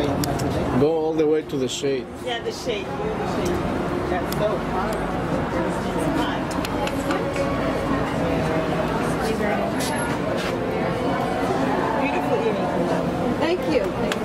Go all the way to the shade. Yeah, the shade. The shade. That's so hard. It's hot. Beautiful earrings. Thank you.